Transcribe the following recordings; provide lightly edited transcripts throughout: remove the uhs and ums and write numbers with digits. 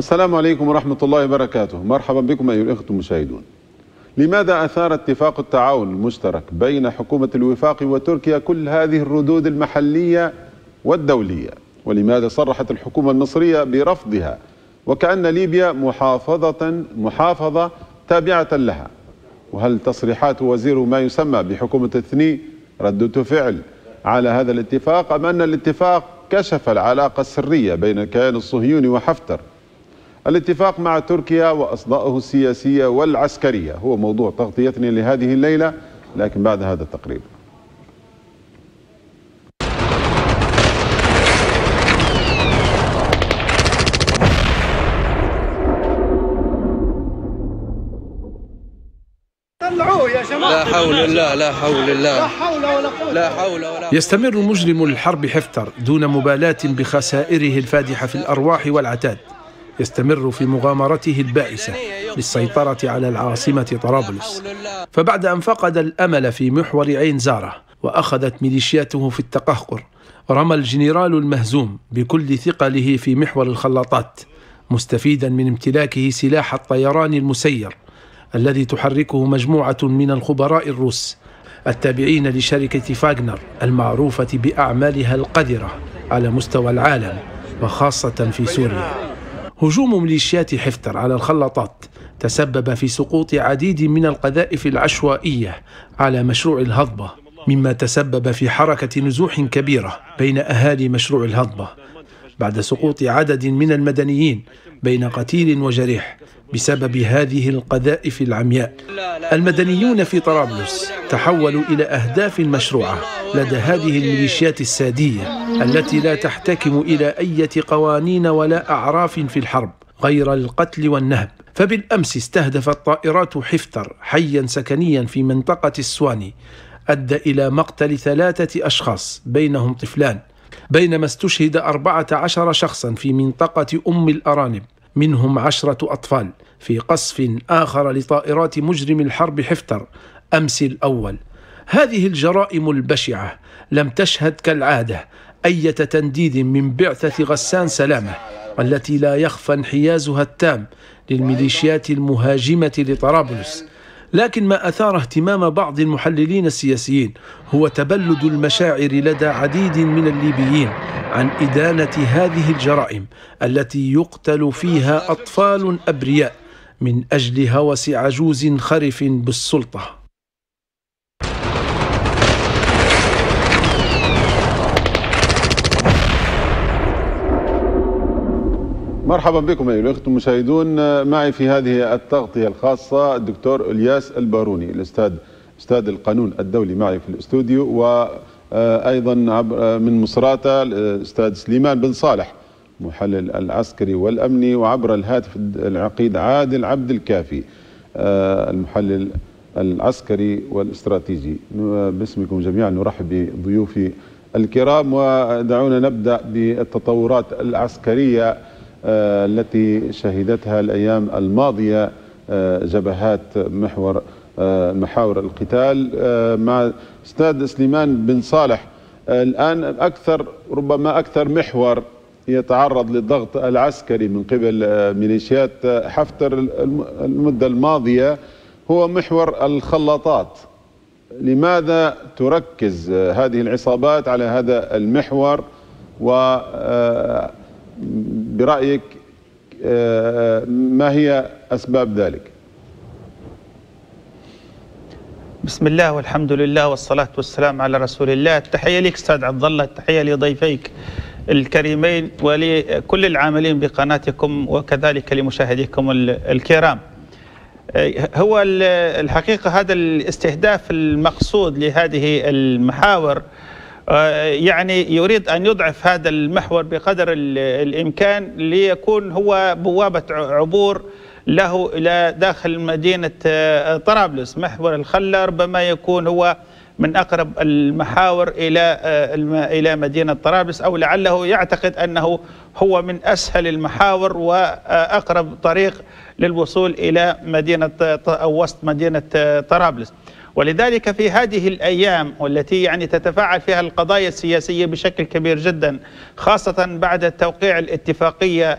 السلام عليكم ورحمة الله وبركاته. مرحبا بكم أيها الأخوة المشاهدون. لماذا أثار اتفاق التعاون المشترك بين حكومة الوفاق وتركيا كل هذه الردود المحلية والدولية؟ ولماذا صرحت الحكومة المصرية برفضها وكأن ليبيا محافظة تابعة لها؟ وهل تصريحات وزير ما يسمى بحكومة الثني ردة فعل على هذا الاتفاق، أم أن الاتفاق كشف العلاقة السرية بين الكيان الصهيوني وحفتر؟ الاتفاق مع تركيا وأصداؤه السياسية والعسكرية هو موضوع تغطيتنا لهذه الليلة، لكن بعد هذا التقرير. لا حول الله، لا حول الله، لا حول ولا قوة، لا حول ولا. يستمر مجرم الحرب حفتر دون مبالاة بخسائره الفادحة في الأرواح والعتاد، يستمر في مغامرته البائسة للسيطرة على العاصمة طرابلس. فبعد أن فقد الأمل في محور عين زارة وأخذت ميليشياته في التقهقر، رمى الجنرال المهزوم بكل ثقله في محور الخلاطات، مستفيدا من امتلاكه سلاح الطيران المسير الذي تحركه مجموعة من الخبراء الروس التابعين لشركة فاغنر المعروفة بأعمالها القذرة على مستوى العالم وخاصة في سوريا. هجوم ميليشيات حفتر على الخلاطات تسبب في سقوط عديد من القذائف العشوائية على مشروع الهضبة، مما تسبب في حركة نزوح كبيرة بين أهالي مشروع الهضبة بعد سقوط عدد من المدنيين بين قتيل وجريح بسبب هذه القذائف العمياء. المدنيون في طرابلس تحولوا إلى أهداف مشروعة لدى هذه الميليشيات السادية التي لا تحتكم إلى أي قوانين ولا أعراف في الحرب غير القتل والنهب. فبالأمس استهدفت طائرات حفتر حيا سكنيا في منطقة السواني أدى إلى مقتل 3 أشخاص بينهم طفلان، بينما استشهد 14 شخصا في منطقة أم الأرانب منهم 10 أطفال في قصف آخر لطائرات مجرم الحرب حفتر أمس الأول. هذه الجرائم البشعة لم تشهد كالعادة أي تنديد من بعثة غسان سلامة التي لا يخفى انحيازها التام للميليشيات المهاجمة لطرابلس. لكن ما أثار اهتمام بعض المحللين السياسيين هو تبلد المشاعر لدى عديد من الليبيين عن إدانة هذه الجرائم التي يقتل فيها أطفال أبرياء من أجل هوس عجوز خرف بالسلطة. مرحبا بكم أيها الأخوة المشاهدون. معي في هذه التغطية الخاصة الدكتور إلياس الباروني، أستاذ القانون الدولي معي في الاستوديو، وأيضا من مصراتة الأستاذ سليمان بن صالح محلل العسكري والأمني، وعبر الهاتف العقيد عادل عبد الكافي المحلل العسكري والاستراتيجي. باسمكم جميعا نرحب بضيوفي الكرام، ودعونا نبدأ بالتطورات العسكرية التي شهدتها الأيام الماضية جبهات محاور القتال. مع أستاذ سليمان بن صالح، الآن ربما أكثر محور يتعرض للضغط العسكري من قبل ميليشيات حفتر المدة الماضية هو محور الخلاطات. لماذا تركز هذه العصابات على هذا المحور، وبرأيك ما هي أسباب ذلك؟ بسم الله والحمد لله والصلاة والسلام على رسول الله. التحية لك أستاذ عبد الله، التحية لضيفيك الكريمين ولكل العاملين بقناتكم وكذلك لمشاهديكم الكرام. هو الحقيقة هذا الاستهداف المقصود لهذه المحاور يعني يريد أن يضعف هذا المحور بقدر الإمكان ليكون هو بوابة عبور له إلى داخل مدينة طرابلس. محور الخلة ربما يكون هو من أقرب المحاور إلى مدينة طرابلس، أو لعله يعتقد أنه هو من أسهل المحاور وأقرب طريق للوصول إلى مدينة أو وسط مدينة طرابلس. ولذلك في هذه الأيام والتي يعني تتفاعل فيها القضايا السياسية بشكل كبير جدا، خاصة بعد توقيع الاتفاقية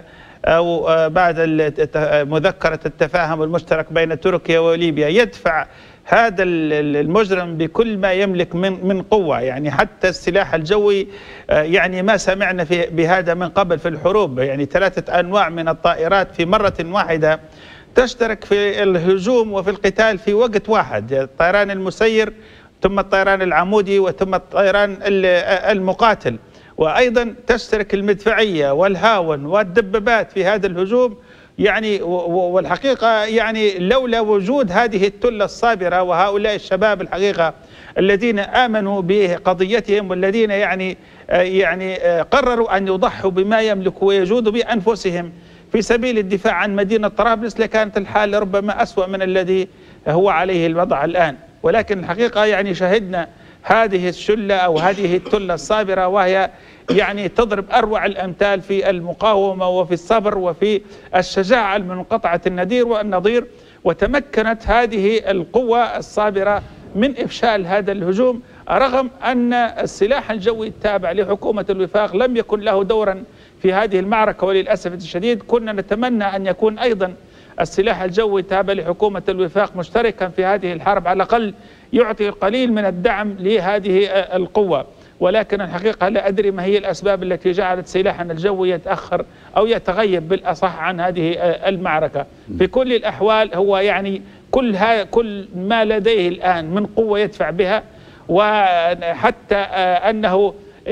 أو بعد مذكرة التفاهم المشترك بين تركيا وليبيا يدفع هذا المجرم بكل ما يملك من قوة، يعني حتى السلاح الجوي يعني ما سمعنا بهذا من قبل في الحروب، يعني 3 أنواع من الطائرات في مرة واحدة تشترك في الهجوم وفي القتال في وقت واحد، الطيران المسير ثم الطيران العمودي وثم الطيران المقاتل، وأيضا تشترك المدفعية والهاون والدبابات في هذا الهجوم. يعني والحقيقة يعني لولا وجود هذه التلة الصابرة وهؤلاء الشباب الحقيقة الذين آمنوا بقضيتهم والذين يعني قرروا أن يضحوا بما يملكوا ويجودوا بأنفسهم في سبيل الدفاع عن مدينة طرابلس لكانت الحال ربما أسوأ من الذي هو عليه الوضع الآن. ولكن الحقيقة يعني شهدنا هذه الشلة أو هذه التلة الصابرة وهي يعني تضرب أروع الأمثال في المقاومة وفي الصبر وفي الشجاعة المنقطعة النظير، وتمكنت هذه القوة الصابرة من إفشال هذا الهجوم، رغم أن السلاح الجوي التابع لحكومة الوفاق لم يكن له دورا في هذه المعركة. وللأسف الشديد كنا نتمنى أن يكون أيضا السلاح الجوي التابع لحكومة الوفاق مشتركا في هذه الحرب، على الأقل يعطي القليل من الدعم لهذه القوة. ولكن الحقيقة لا أدري ما هي الأسباب التي جعلت سلاحنا الجوي يتأخر أو يتغيب بالأصح عن هذه المعركة. في كل الأحوال هو يعني كل ما لديه الآن من قوة يدفع بها، وحتى أنه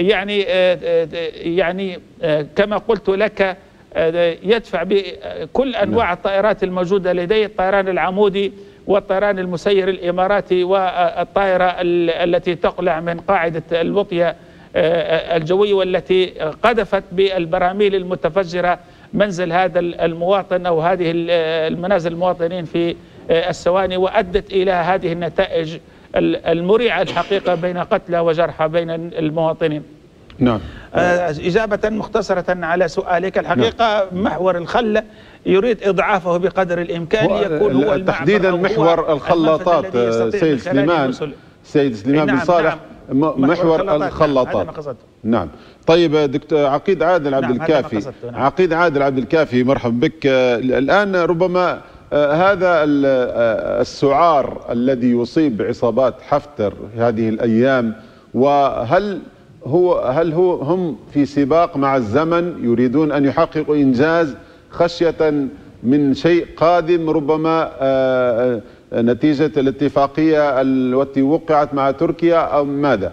يعني كما قلت لك يدفع بكل أنواع الطائرات الموجودة لديه، الطيران العمودي والطيران المسير الإماراتي والطائرة التي تقلع من قاعدة الوطية الجوية والتي قذفت بالبراميل المتفجرة منزل هذا المواطن أو هذه المنازل المواطنين في الثواني، وأدت إلى هذه النتائج المريعة الحقيقة بين قتلى وجرحى بين المواطنين. نعم. إجابة مختصرة على سؤالك، الحقيقة محور الخلة يريد إضعافه بقدر الإمكان ليكون هو تحديدا محور الخلاطات. سيد سليمان بن صالح، محور الخلاطات. نعم. طيب دكتور عقيد عادل عبد الكافي، عقيد عادل عبد الكافي، مرحبا بك. الآن ربما هذا السعار الذي يصيب عصابات حفتر هذه الأيام، وهل هم في سباق مع الزمن يريدون أن يحققوا إنجاز خشية من شيء قادم ربما نتيجة الاتفاقية التي وقعت مع تركيا أو ماذا؟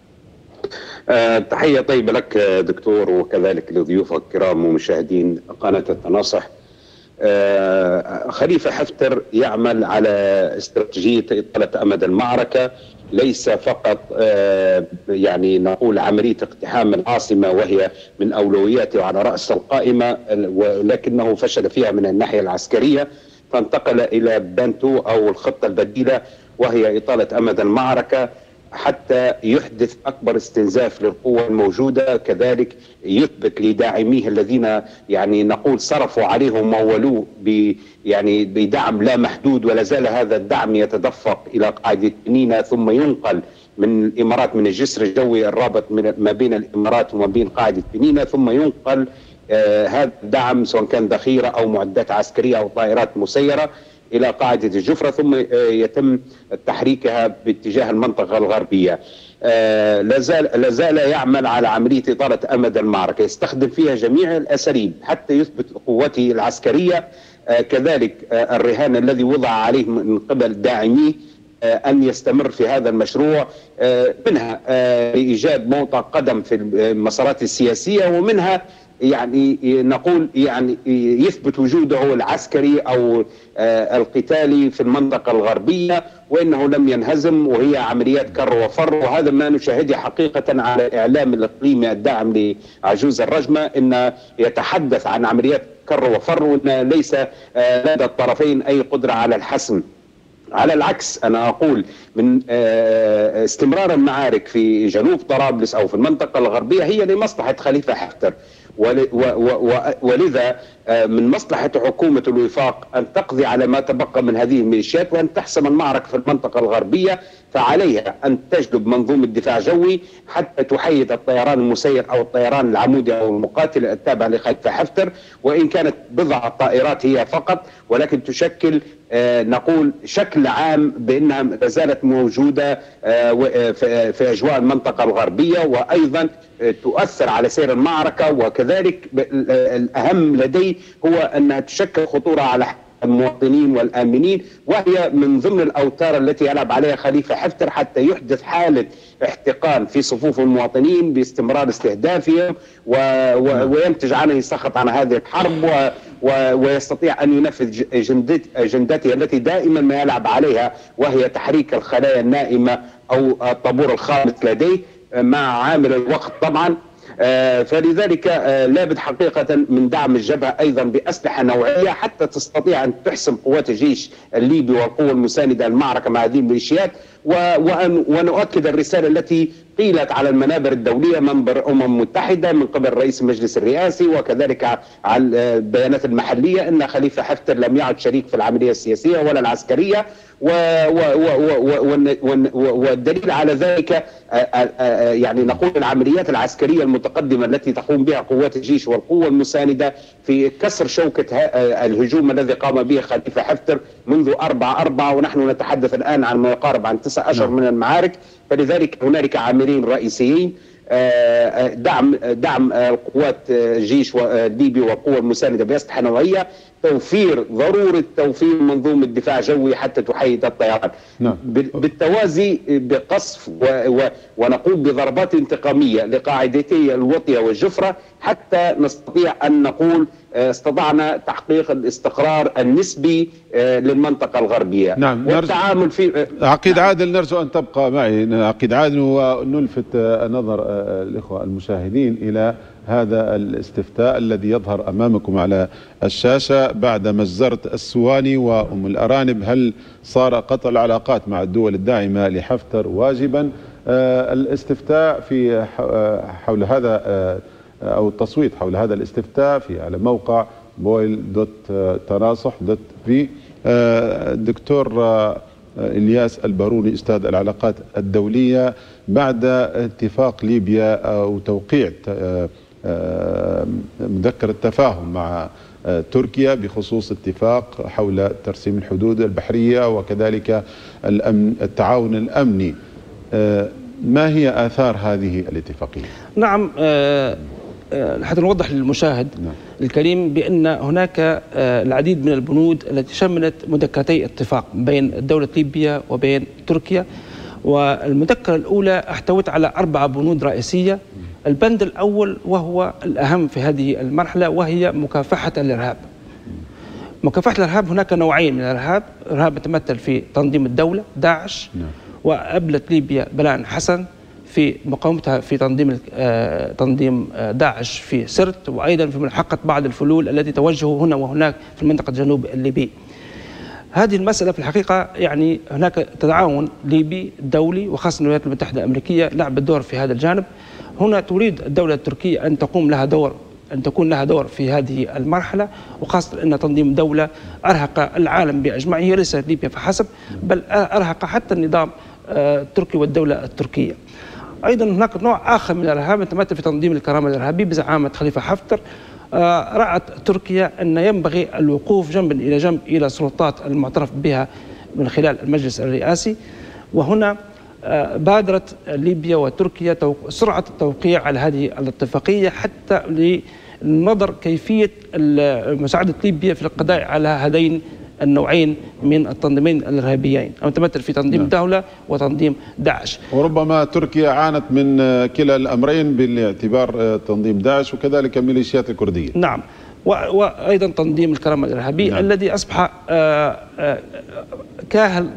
تحية طيبة لك دكتور وكذلك لضيوفك الكرام ومشاهدين قناة التناصح. خليفة حفتر يعمل على استراتيجية إطالة أمد المعركة، ليس فقط يعني نقول عملية اقتحام العاصمة وهي من أولوياته على رأس القائمة، ولكنه فشل فيها من الناحية العسكرية، فانتقل إلى بانتو أو الخطة البديلة وهي إطالة أمد المعركة حتى يحدث أكبر استنزاف للقوة الموجودة، كذلك يثبت لداعميه الذين يعني نقول صرفوا عليه ومولوه يعني بدعم لا محدود، ولا زال هذا الدعم يتدفق إلى قاعدة بنينة ثم ينقل من الإمارات من الجسر الجوي الرابط ما بين الإمارات وما بين قاعدة بنينة، ثم ينقل هذا الدعم سواء كان ذخيرة أو معدات عسكرية أو طائرات مسيرة إلى قاعدة الجفرة، ثم يتم تحريكها باتجاه المنطقة الغربية. لا زال يعمل على عملية إطالة أمد المعركة، يستخدم فيها جميع الأساليب حتى يثبت قوته العسكرية، كذلك الرهان الذي وضع عليه من قبل داعميه أن يستمر في هذا المشروع، منها إيجاد موطئ قدم في المسارات السياسية، ومنها يعني نقول يعني يثبت وجوده العسكري أو القتالي في المنطقة الغربية، وإنه لم ينهزم، وهي عمليات كر وفر. وهذا ما نشاهده حقيقة على الإعلام الإقليمي الداعم لعجوز الرجمة، إن يتحدث عن عمليات كر وفر، وإن ليس لدى الطرفين أي قدرة على الحسم. على العكس أنا أقول من استمرار المعارك في جنوب طرابلس أو في المنطقة الغربية هي لمصلحة خليفة حفتر، ولذا من مصلحة حكومة الوفاق أن تقضي على ما تبقى من هذه الميليشيات وأن تحسم المعركة في المنطقة الغربية. فعليها أن تجلب منظومة دفاع جوي حتى تحيد الطيران المسير أو الطيران العمودي أو المقاتل التابع لخليفة حفتر، وإن كانت بضع طائرات هي فقط، ولكن تشكل نقول شكل عام بأنها لا زالت موجودة في أجواء المنطقة الغربية، وأيضا تؤثر على سير المعركة. وكذلك الأهم لدي هو أنها تشكل خطورة على المواطنين والآمنين، وهي من ضمن الأوتار التي يلعب عليها خليفة حفتر حتى يحدث حالة احتقان في صفوف المواطنين باستمرار استهدافهم وينتج عنه سخط عن هذه الحرب ويستطيع أن ينفذ أجندته التي دائما ما يلعب عليها، وهي تحريك الخلايا النائمة أو الطابور الخامس لديه مع عامل الوقت طبعا. فلذلك لابد حقيقة من دعم الجبهة أيضا بأسلحة نوعية حتى تستطيع أن تحسم قوات الجيش الليبي والقوة المساندة المعركة مع هذه الميليشيات، ونؤكد الرسالة التي قيلت على المنابر الدولية منبر متحدة من قبل رئيس المجلس الرئاسي وكذلك على البيانات المحلية أن خليفة حفتر لم يعد شريك في العملية السياسية ولا العسكرية، والدليل على ذلك يعني نقول العمليات العسكرية المتقدمة التي تقوم بها قوات الجيش والقوة المساندة في كسر شوكة الهجوم الذي قام به خليفة حفتر منذ 4/4، ونحن نتحدث الآن عن ما يقارب عن 9 أشهر من المعارك. فلذلك هنالك عاملين رئيسيين: دعم القوات الجيش الليبي والقوى المساندة بأسلحة نوعية، ضرورة توفير منظومة دفاع جوي حتى تحيد الطيران، بالتوازي بقصف ونقوم بضربات انتقامية لقاعدتي الوطية والجفرة حتى نستطيع أن نقول استطعنا تحقيق الاستقرار النسبي للمنطقة الغربية. نعم. والتعامل في عقيد عادل، نرجو أن تبقى معي عقيد عادل، ونلفت نظر الإخوة المشاهدين إلى هذا الاستفتاء الذي يظهر أمامكم على الشاشة بعد مجزرة السواني وأم الأرانب: هل صار قطع العلاقات مع الدول الداعمة لحفتر واجبا؟ الاستفتاء في حول هذا أو التصويت حول هذا الاستفتاء على موقع boil.تناصح.في. دكتور إلياس الباروني أستاذ العلاقات الدولية، بعد اتفاق ليبيا أو توقيع مذكرة تفاهم مع تركيا بخصوص اتفاق حول ترسيم الحدود البحرية وكذلك التعاون الأمني، ما هي آثار هذه الاتفاقية؟ نعم، حتى نوضح للمشاهد الكريم بأن هناك العديد من البنود التي شملت مذكرتي اتفاق بين دولة ليبيا وبين تركيا، والمذكرة الأولى احتوت على 4 بنود رئيسية. البند الأول وهو الأهم في هذه المرحلة وهي مكافحة الإرهاب. مكافحة الإرهاب، هناك نوعين من الإرهاب: إرهاب يتمثل في تنظيم الدولة داعش، وأبلت ليبيا بلاء حسن في مقاومتها في تنظيم داعش في سرت، وأيضا في ملاحقة بعض الفلول التي توجهوا هنا وهناك في المنطقة الجنوب الليبي. هذه المسألة في الحقيقة يعني هناك تعاون ليبي دولي وخاصة الولايات المتحدة الأمريكية لعبت دور في هذا الجانب. هنا تريد الدولة التركية أن تكون لها دور في هذه المرحلة، وخاصة أن تنظيم دولة أرهق العالم بأجمعه، ليس ليبيا فحسب بل أرهق حتى النظام التركي والدولة التركية. أيضا هناك نوع آخر من الإرهاب يتمثل في تنظيم الكرامة الإرهابي بزعامة خليفة حفتر. رأت تركيا أن ينبغي الوقوف جنبا إلى جنب إلى السلطات المعترف بها من خلال المجلس الرئاسي، وهنا بادرت ليبيا وتركيا سرعة التوقيع على هذه الاتفاقية حتى للنظر كيفية مساعدة ليبيا في القضاء على هذين النوعين من التنظيمين الإرهابيين المتمثل في تنظيم الدولة وتنظيم داعش. وربما تركيا عانت من كلا الأمرين بالاعتبار تنظيم داعش وكذلك الميليشيات الكردية. نعم، وأيضا تنظيم الكرامة الإرهابي الذي أصبح كاهل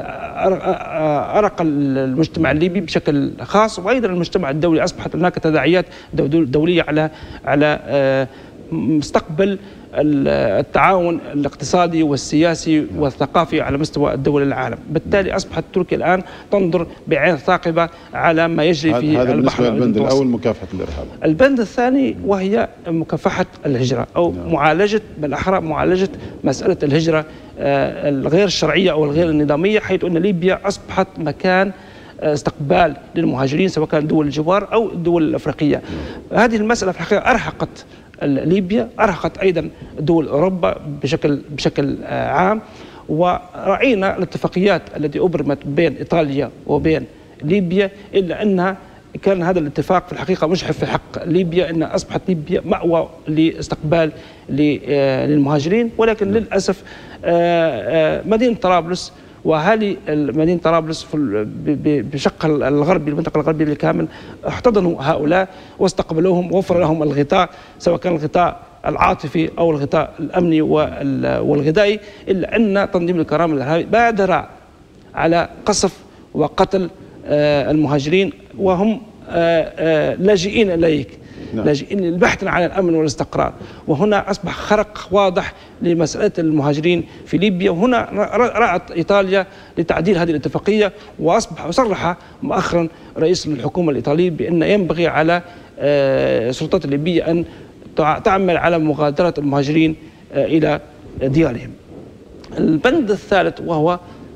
أرق المجتمع الليبي بشكل خاص، وأيضا المجتمع الدولي. أصبحت هناك تداعيات دولية على مستقبل التعاون الاقتصادي والسياسي والثقافي على مستوى الدول العالم. بالتالي أصبحت تركيا الآن تنظر بعين ثاقبة على ما يجري في هذا البحر بالنسبة للبند الأول مكافحة الإرهاب. البند الثاني وهي مكافحة الهجرة أو معالجة، بالأحرى معالجة مسألة الهجرة الغير الشرعية أو الغير النظامية، حيث أن ليبيا أصبحت مكان استقبال للمهاجرين سواء كان دول الجوار أو الدول الأفريقية. هذه المسألة في الحقيقة أرهقت ليبيا، أرهقت أيضا دول أوروبا بشكل عام. ورأينا الاتفاقيات التي أبرمت بين إيطاليا وبين ليبيا، إلا أنها كان هذا الاتفاق في الحقيقة مجحف في حق ليبيا، أن أصبحت ليبيا مأوى لاستقبال للمهاجرين. ولكن للأسف مدينة طرابلس وأهالي مدينة طرابلس بشقها الغربي، المنطقة الغربية بالكامل، احتضنوا هؤلاء واستقبلوهم ووفر لهم الغطاء، سواء كان الغطاء العاطفي أو الغطاء الأمني والغذائي. إلا أن تنظيم الكرامة الإرهابي بادر على قصف وقتل المهاجرين وهم لاجئين إليك، لاجئين بحثا عن الأمن والاستقرار. وهنا أصبح خرق واضح لمسألة المهاجرين في ليبيا. وهنا رأت إيطاليا لتعديل هذه الاتفاقية، وصرح مؤخرا رئيس الحكومة الإيطالي بأن ينبغي على السلطات الليبية أن تعمل على مغادرة المهاجرين إلى ديارهم. البند الثالث وهو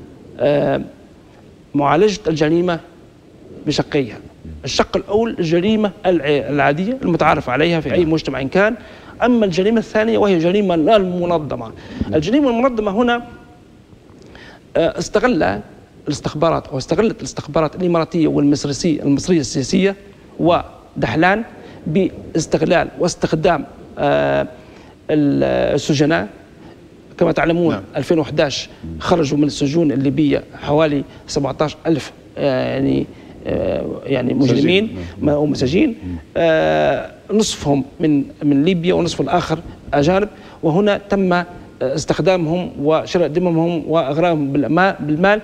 معالجة الجريمة بشقيها. الشق الأول الجريمة العادية المتعارف عليها في أي مجتمع كان، أما الجريمة الثانية وهي جريمة المنظمة. الجريمة المنظمة هنا استغلت الاستخبارات الإماراتية والمصرية السياسية ودحلان باستغلال واستخدام السجناء. كما تعلمون 2011 خرجوا من السجون الليبية حوالي 17,000 يعني مجرمين أو مساجين، نصفهم من ليبيا ونصف الآخر أجانب. وهنا تم استخدامهم وشراء دمهم وإغراءهم بالمال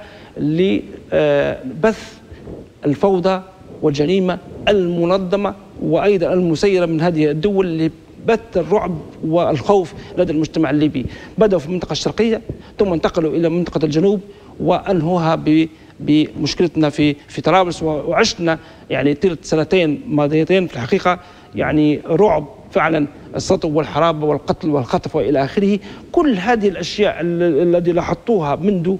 لبث الفوضى والجريمة المنظمة وأيضا المسيرة من هذه الدول لبث الرعب والخوف لدى المجتمع الليبي. بدأوا في المنطقة الشرقية ثم انتقلوا إلى منطقة الجنوب وأنهوها بمشكلتنا في طرابلس. وعشنا يعني طيلة سنتين ماضيتين في الحقيقة يعني رعب فعلا، السطو والحرابة والقتل والخطف وإلى آخره. كل هذه الأشياء التي لاحظتوها منذ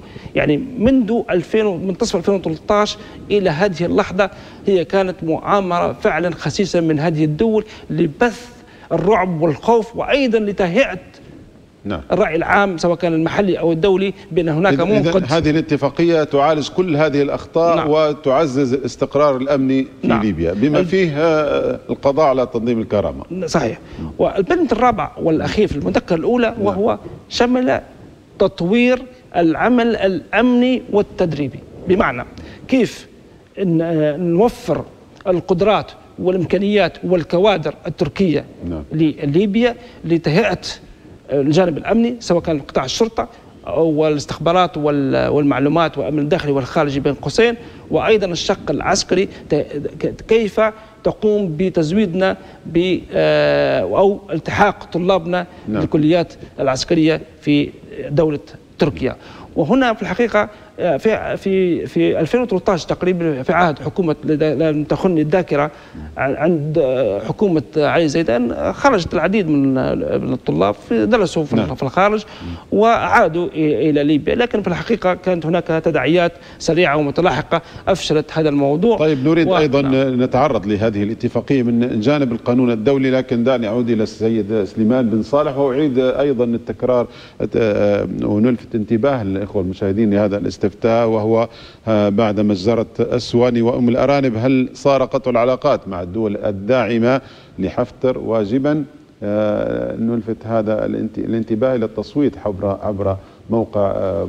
منتصف 2013 إلى هذه اللحظة هي كانت مؤامرة فعلا خسيسة من هذه الدول لبث الرعب والخوف، وأيضا لتهيئة الرأي العام سواء كان المحلي أو الدولي بأن هناك منقذ. هذه الاتفاقية تعالج كل هذه الأخطاء وتعزز الاستقرار الأمني في ليبيا بما فيه القضاء على تنظيم الكرامة. صحيح. والبند الرابع والأخير في المذكرة الأولى وهو شمل تطوير العمل الأمني والتدريبي، بمعنى كيف نوفر القدرات والإمكانيات والكوادر التركية لليبيا لتهيئة الجانب الأمني سواء كان قطاع الشرطة أو الاستخبارات والمعلومات والأمن الداخلي والخارجي بين قوسين، وأيضا الشق العسكري كيف تقوم بتزويدنا أو التحاق طلابنا بالكليات العسكرية في دولة تركيا. وهنا في الحقيقة في 2013 تقريبا في عهد حكومة، لم تخني الذاكرة، عند حكومة علي زيدان خرجت العديد من الطلاب درسوا في الخارج وعادوا إلى ليبيا. لكن في الحقيقة كانت هناك تداعيات سريعة ومتلاحقة أفشلت هذا الموضوع. طيب نريد أيضا نتعرض لهذه الاتفاقية من جانب القانون الدولي، لكن دعني أعود إلى السيد سليمان بن صالح وأعيد أيضا التكرار ونلفت انتباه الإخوة المشاهدين لهذا الاستفتاء، وهو بعد مجزرة أسواني وأم الأرانب هل صار قطع العلاقات مع الدول الداعمة لحفتر واجبا؟ نلفت هذا الانتباه إلى التصويت عبر موقع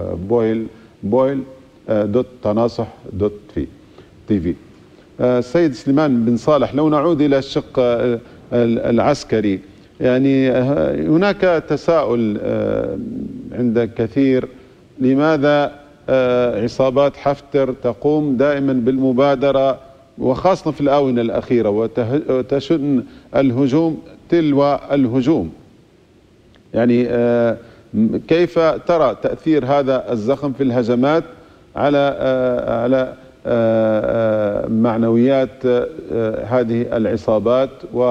boil.تناصح.tv. السيد سليمان بن صالح، لو نعود إلى الشق العسكري، يعني هناك تساؤل عند كثير، لماذا عصابات حفتر تقوم دائما بالمبادرة وخاصة في الآونة الأخيرة وتشن الهجوم تلو الهجوم؟ يعني كيف ترى تأثير هذا الزخم في الهجمات على معنويات هذه العصابات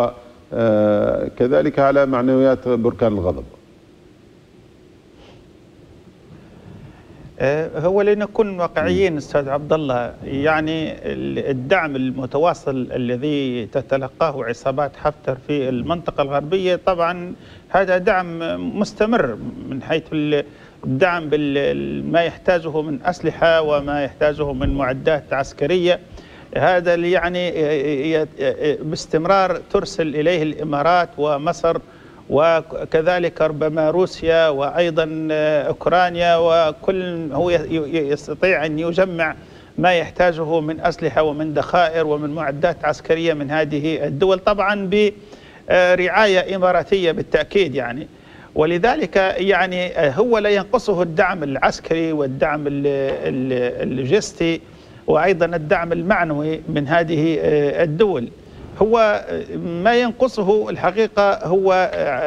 وكذلك على معنويات بركان الغضب؟ هو لنكون واقعيين استاذ عبد الله، يعني الدعم المتواصل الذي تتلقاه عصابات حفتر في المنطقة الغربية طبعا هذا دعم مستمر من حيث الدعم بما يحتاجه من أسلحة وما يحتاجه من معدات عسكرية. هذا اللي يعني باستمرار ترسل إليه الإمارات ومصر وكذلك ربما روسيا وأيضا أوكرانيا، وكل هو يستطيع أن يجمع ما يحتاجه من أسلحة ومن ذخائر ومن معدات عسكرية من هذه الدول، طبعا برعاية إماراتية بالتأكيد يعني. ولذلك يعني هو لا ينقصه الدعم العسكري والدعم اللوجستي وأيضا الدعم المعنوي من هذه الدول. هو ما ينقصه الحقيقة هو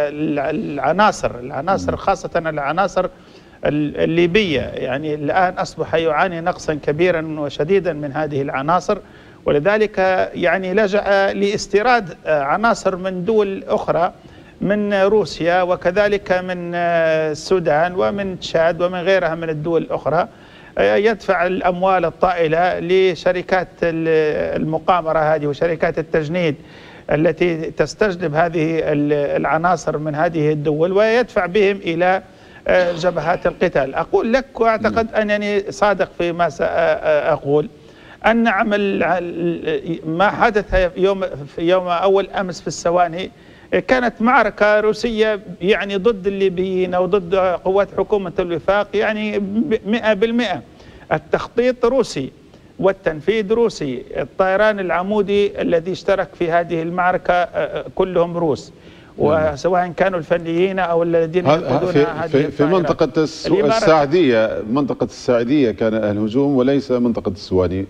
العناصر خاصة العناصر الليبية، يعني الآن أصبح يعاني نقصا كبيرا وشديدا من هذه العناصر، ولذلك يعني لجأ لاستيراد عناصر من دول أخرى من روسيا وكذلك من السودان ومن تشاد ومن غيرها من الدول الأخرى، يدفع الأموال الطائلة لشركات المقامرة هذه وشركات التجنيد التي تستجلب هذه العناصر من هذه الدول ويدفع بهم إلى جبهات القتال. أقول لك وأعتقد أنني صادق فيما سأقول أن عمل ما حدث يوم أول أمس في السواني كانت معركة روسية يعني ضد الليبيين أو ضد قوات حكومة الوفاق، يعني 100%. التخطيط روسي والتنفيذ روسي، الطيران العمودي الذي اشترك في هذه المعركة كلهم روس، وسواء كانوا الفنيين أو الذين يقودون هذه في منطقة الساعدية، منطقة الساعدية كان الهجوم وليس منطقة السواني.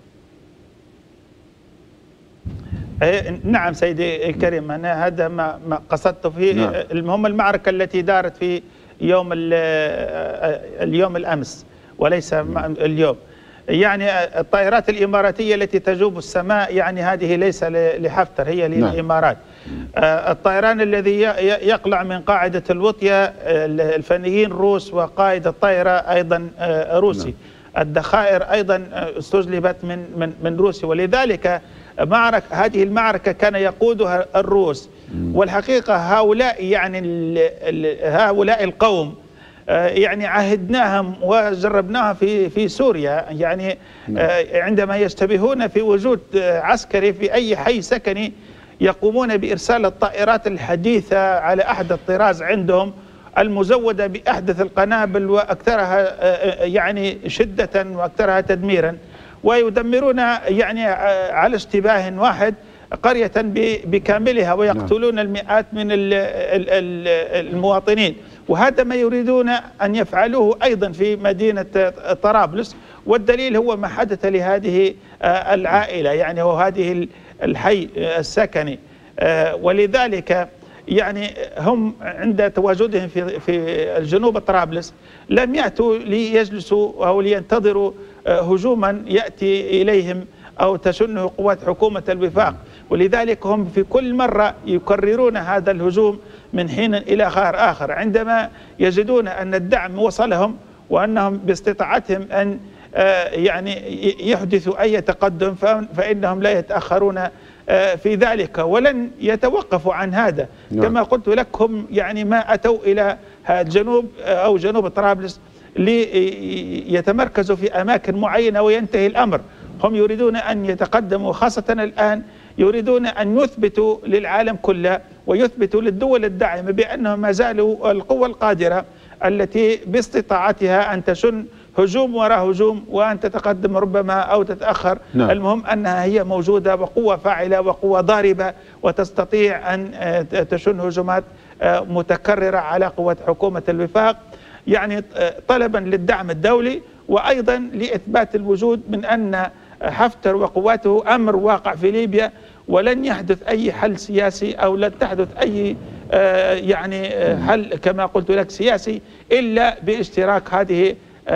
نعم سيدي الكريم، أنا هذا ما قصدت فيه. نعم. المهم المعركة التي دارت في اليوم الأمس وليس اليوم، يعني الطائرات الإماراتية التي تجوب السماء يعني هذه ليس لحفتر، هي للإمارات. الطيران الذي يقلع من قاعدة الوطية الفنيين روس وقائد الطائرة أيضا روسي. الذخائر أيضا استجلبت من روسيا، ولذلك هذه المعركة كان يقودها الروس. والحقيقة هؤلاء القوم يعني عهدناهم وجربناها في سوريا، يعني عندما يشتبهون في وجود عسكري في أي حي سكني يقومون بإرسال الطائرات الحديثة على أحدث الطراز عندهم المزودة بأحدث القنابل وأكثرها يعني شدة وأكثرها تدميرا، ويدمرون يعني على اشتباه واحد قرية بكاملها ويقتلون المئات من المواطنين. وهذا ما يريدون أن يفعلوه أيضا في مدينة طرابلس، والدليل هو ما حدث لهذه العائلة يعني وهذه الحي السكني. ولذلك يعني هم عند تواجدهم في الجنوب طرابلس لم يأتوا ليجلسوا أو لينتظروا هجوما يأتي إليهم أو تشنه قوات حكومة الوفاق، ولذلك هم في كل مرة يكررون هذا الهجوم من حين إلى آخر عندما يجدون أن الدعم وصلهم وأنهم باستطاعتهم أن يعني يحدثوا أي تقدم فإنهم لا يتأخرون في ذلك ولن يتوقفوا عن هذا. كما قلت لكم يعني ما أتوا إلى الجنوب أو جنوب طرابلس ليتمركزوا في أماكن معينة وينتهي الأمر. هم يريدون أن يتقدموا، خاصة الآن يريدون أن يثبتوا للعالم كله ويثبتوا للدول الداعمة بأنهم ما زالوا القوة القادرة التي باستطاعتها أن تشن هجوم وراء هجوم وأن تتقدم ربما أو تتأخر. المهم أنها هي موجودة وقوة فاعلة وقوة ضاربة وتستطيع أن تشن هجومات متكررة على قوة حكومة الوفاق، يعني طلبا للدعم الدولي وأيضا لإثبات الوجود من أن حفتر وقواته أمر واقع في ليبيا، ولن يحدث أي حل سياسي أو لن تحدث أي يعني حل كما قلت لك سياسي إلا باشتراك هذه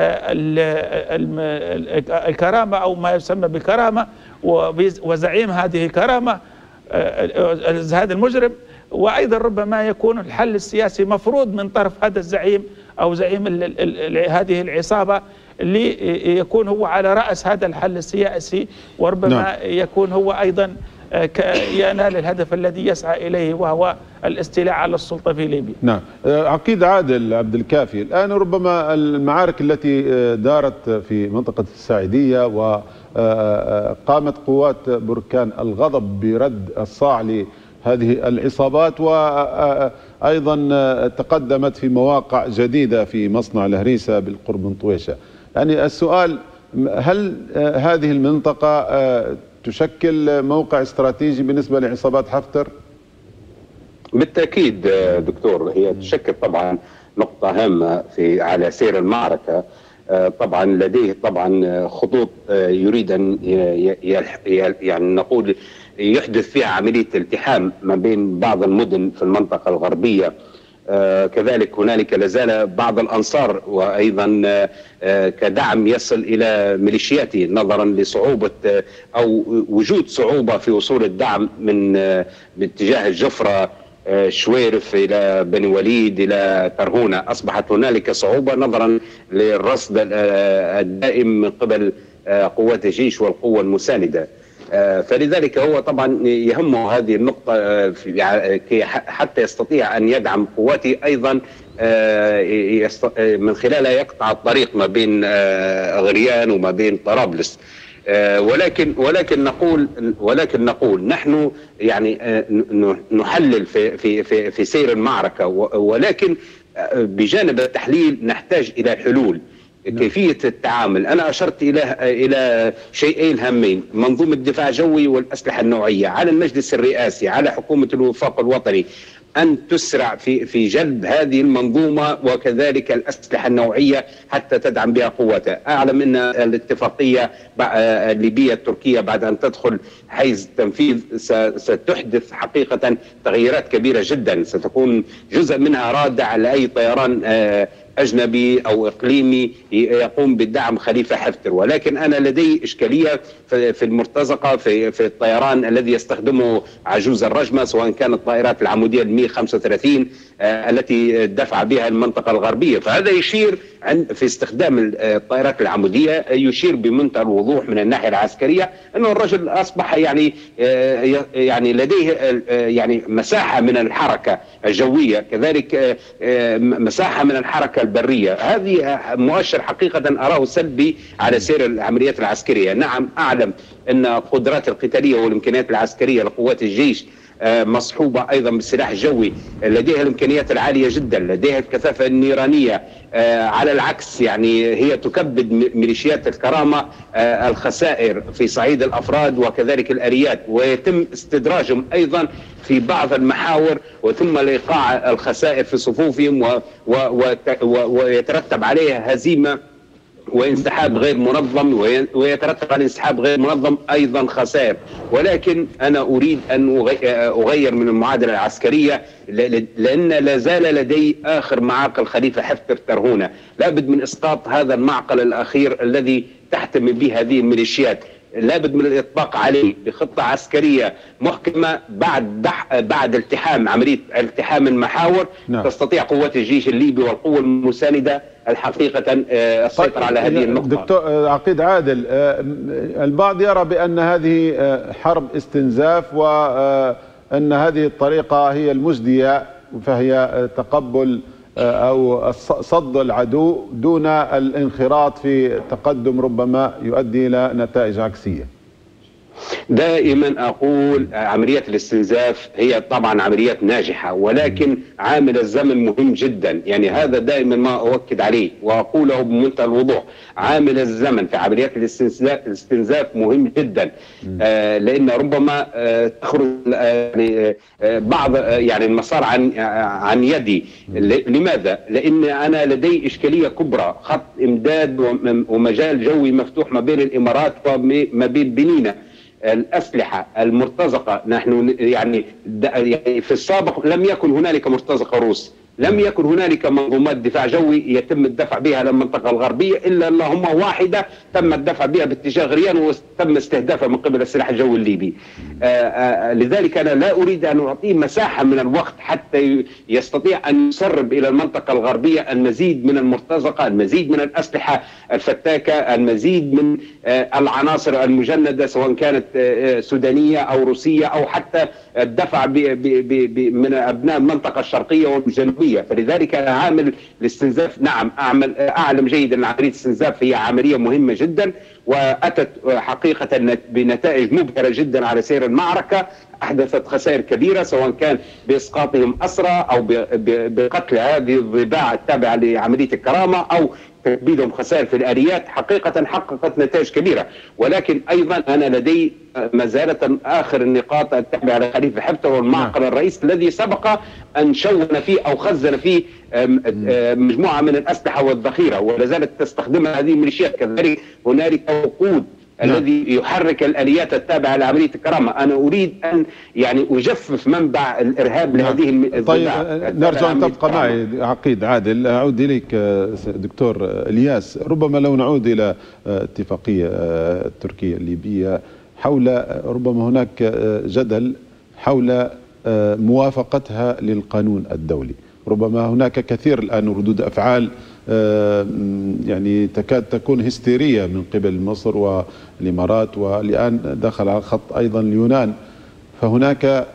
الكرامة أو ما يسمى بالكرامة وزعيم هذه الكرامة هذا المجرم. وأيضا ربما يكون الحل السياسي مفروض من طرف هذا الزعيم أو زعيم هذه العصابة اللي يكون هو على رأس هذا الحل السياسي، وربما يكون هو أيضا ينال الهدف الذي يسعى إليه وهو الاستيلاء على السلطة في ليبيا. نعم. عقيد عادل عبد الكافي، الآن ربما المعارك التي دارت في منطقة الساعدية وقامت قوات بركان الغضب برد الصاع لهذه العصابات، وأيضا تقدمت في مواقع جديدة في مصنع الهريسة بالقرب من طويشة. يعني السؤال، هل هذه المنطقة تشكل موقع استراتيجي بالنسبة لعصابات حفتر؟ بالتأكيد دكتور، هي تشكل طبعا نقطة هامة على سير المعركة. طبعا لديه طبعا خطوط يريد أن يعني نقول يحدث فيها عملية التحام ما بين بعض المدن في المنطقة الغربية. كذلك هنالك لازال بعض الأنصار وأيضا كدعم يصل إلى ميليشياته نظرا لصعوبة أو وجود صعوبة في وصول الدعم من باتجاه الجفرة شويرف إلى بني وليد إلى ترهونة. أصبحت هنالك صعوبة نظرا للرصد الدائم من قبل قوات الجيش والقوة المساندة. فلذلك هو طبعا يهمه هذه النقطة حتى يستطيع أن يدعم قواته، أيضا من خلالها يقطع الطريق ما بين غريان وما بين طرابلس. ولكن نقول نحن يعني نحلل في سير المعركة، ولكن بجانب التحليل نحتاج إلى حلول. كيفية التعامل، أنا أشرت إلى شيئين هامين: منظومة الدفاع الجوي والأسلحة النوعية. على المجلس الرئاسي، على حكومة الوفاق الوطني أن تسرع في جلب هذه المنظومة وكذلك الأسلحة النوعية حتى تدعم بها قواتها. أعلم أن الاتفاقية الليبية التركية بعد أن تدخل حيز التنفيذ ستحدث حقيقة تغييرات كبيرة جدا، ستكون جزء منها رادع لأي طيران أجنبي أو إقليمي يقوم بالدعم خليفة حفتر. ولكن أنا لدي إشكالية في المرتزقة في الطيران الذي يستخدمه عجوز الرجمة، سواء كانت الطائرات العمودية 135 التي دفع بها المنطقة الغربية. فهذا يشير في استخدام الطائرات العمودية يشير بمنتهى الوضوح من الناحية العسكرية أنه الرجل أصبح يعني لديه يعني مساحة من الحركة الجوية، كذلك مساحة من الحركة البرية. هذه مؤشر حقيقة أراه سلبي على سير العمليات العسكرية. نعم، أعلم أن قدرات القتالية والإمكانيات العسكرية لقوات الجيش مصحوبة أيضا بالسلاح الجوي، لديها الإمكانيات العالية جدا، لديها الكثافة النيرانية. على العكس يعني هي تكبد ميليشيات الكرامة الخسائر في صعيد الأفراد وكذلك الآليات، ويتم استدراجهم أيضا في بعض المحاور وثم الإيقاع الخسائر في صفوفهم ويترتب عليها هزيمة وانسحاب غير منظم، ويترتب على الانسحاب غير منظم أيضا خسائر. ولكن أنا أريد أن أغير من المعادلة العسكرية، لأن لا زال لدي آخر معاقل خليفة حفتر ترهونة. لابد من إسقاط هذا المعقل الأخير الذي تحتمي به هذه الميليشيات. لابد من الإطباق عليه بخطة عسكرية محكمة بعد التحام عملية التحام المحاور. نعم. تستطيع قوات الجيش الليبي والقوة المساندة الحقيقة السيطرة على هذه النقطة. دكتور عقيد عادل، البعض يرى بأن هذه حرب استنزاف وأن هذه الطريقة هي المجدية، فهي تقبل أو صد العدو دون الانخراط في تقدم ربما يؤدي إلى نتائج عكسية. دائما أقول عمليات الاستنزاف هي طبعا عمليات ناجحة، ولكن عامل الزمن مهم جدا. يعني هذا دائما ما أؤكد عليه وأقوله بمنتهى الوضوح. عامل الزمن في عمليات الاستنزاف مهم جدا، لأن ربما تخرج يعني بعض يعني المسار عن يدي. لماذا؟ لأن أنا لدي إشكالية كبرى، خط إمداد ومجال جوي مفتوح ما بين الإمارات وما بين بنينة. الأسلحة المرتزقة. نحن يعني في السابق لم يكن هنالك مرتزقة روس، لم يكن هنالك منظومات دفاع جوي يتم الدفع بها إلى المنطقة الغربية إلا اللهم واحدة تم الدفع بها باتجاه غريان وتم استهدافها من قبل السلاح الجوي الليبي. لذلك أنا لا أريد أن أعطيه مساحة من الوقت حتى يستطيع أن يسرب إلى المنطقة الغربية المزيد من المرتزقة، المزيد من الأسلحة الفتاكة، المزيد من العناصر المجندة سواء كانت سودانية أو روسية أو حتى الدفع من أبناء المنطقة الشرقية والجنوبية. فلذلك أنا عامل الاستنزاف، نعم أعلم جيدا أن عملية الاستنزاف هي عملية مهمة جدا وأتت حقيقة بنتائج مبهرة جدا على سير المعركة، أحدثت خسائر كبيرة سواء كان بإسقاطهم أسرى أو بقتل هذه الضباع التابعة لعملية الكرامة أو تكبيدهم خسائر في الآليات. حقيقة حققت نتائج كبيرة، ولكن أيضا أنا لدي ما زالت آخر النقاط التابعة لخليفة حفتر والمعقل الرئيس الذي سبق أن شون فيه أو خزن فيه مجموعة من الأسلحة والذخيرة ولا زالت تستخدمها هذه الميليشيات. كذلك هنالك وقود الذي يحرك الآليات التابعة لعملية الكرامة. أنا أريد أن يعني أجفف منبع الإرهاب لهذه الضباع. طيب نرجو أن تبقى معي عقيد عادل. أعود إليك دكتور إلياس. ربما لو نعود إلى اتفاقية التركية الليبية حول ربما هناك جدل حول موافقتها للقانون الدولي، ربما هناك كثير الآن ردود أفعال يعني تكاد تكون هستيرية من قبل مصر والإمارات، والآن دخل على الخط أيضا اليونان. فهناك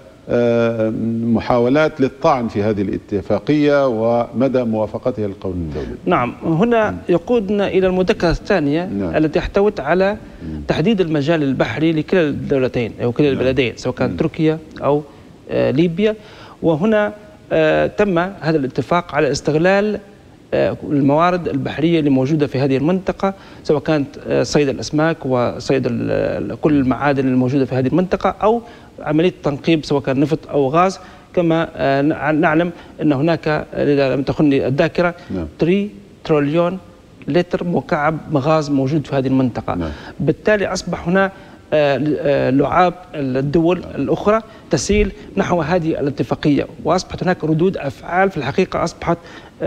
محاولات للطعن في هذه الاتفاقية ومدى موافقتها للقانون الدولي. نعم، هنا يقودنا إلى المذكرة الثانية التي احتوت على تحديد المجال البحري لكلا الدولتين أو كلا البلدين سواء كانت تركيا أو ليبيا. وهنا تم هذا الاتفاق على استغلال الموارد البحرية اللي موجودة في هذه المنطقة سواء كانت صيد الأسماك وصيد كل المعادن الموجودة في هذه المنطقة أو عملية تنقيب سواء كان نفط أو غاز. كما نعلم أن هناك إذا لم تخني الذاكرة 3 تريليون لتر مكعب غاز موجود في هذه المنطقة. بالتالي أصبح هنا لعاب الدول الأخرى تسيل نحو هذه الاتفاقية، وأصبحت هناك ردود أفعال في الحقيقة أصبحت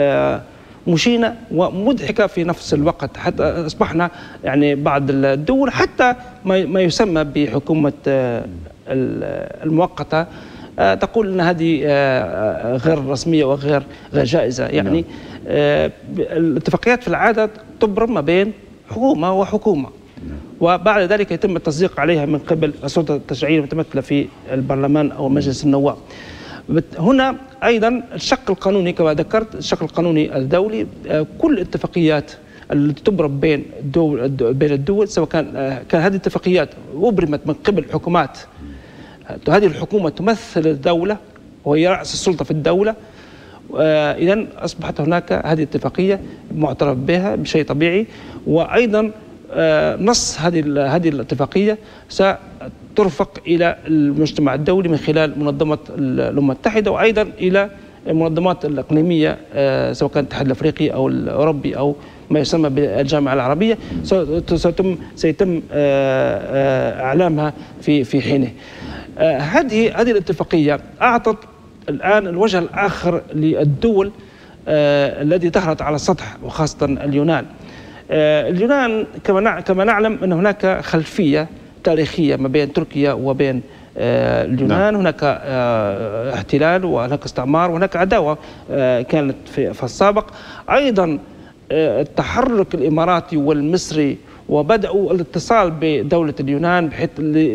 مشينة ومضحكة في نفس الوقت. حتى أصبحنا يعني بعض الدول حتى ما يسمى بحكومة المؤقتة تقول أن هذه غير رسمية وغير جائزة. يعني الاتفاقيات في العادة تبرم ما بين حكومة وحكومة وبعد ذلك يتم التصديق عليها من قبل السلطة التشريعية المتمثلة في البرلمان أو مجلس النواب. هنا أيضا الشق القانوني كما ذكرت، الشق القانوني الدولي، كل الاتفاقيات التي تبرم بين الدول سواء كان هذه الاتفاقيات أبرمت من قبل حكومات، هذه الحكومة تمثل الدولة وهي رأس السلطة في الدولة، إذن أصبحت هناك هذه الاتفاقية معترف بها بشيء طبيعي. وأيضا نص هذه الاتفاقية سترفق إلى المجتمع الدولي من خلال منظمة الأمم المتحدة وأيضا إلى المنظمات الإقليمية سواء كان الاتحاد الأفريقي أو الأوروبي أو ما يسمى بالجامعة العربية، سيتم إعلامها في حينه. هذه الاتفاقية أعطت الآن الوجه الآخر للدول التي ظهرت على السطح وخاصة اليونان. اليونان كما نعلم أن هناك خلفية تاريخية ما بين تركيا وبين اليونان. هناك احتلال وهناك استعمار وهناك عداوة كانت في السابق. أيضا التحرك الإماراتي والمصري وبدأوا الاتصال بدولة اليونان بحيث